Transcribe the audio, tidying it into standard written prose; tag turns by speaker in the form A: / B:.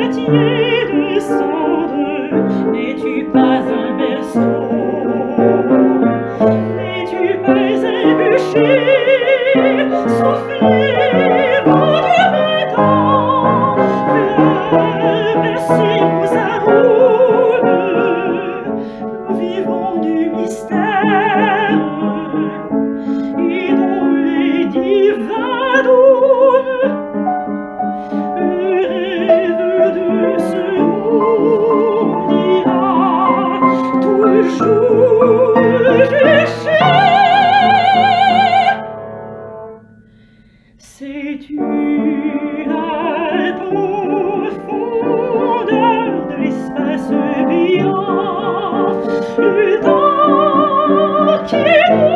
A: quartiers descendent. N'es-tu pas un berceau? N'es-tu pas un bûcher soufflé vent du printemps? Versez-vous un rôle, nous vivons du mystère et dans les divins dômes, le rêve de ce monde ira toujours cher. Sais-tu la profondeur de l'espace brillant, le temps qui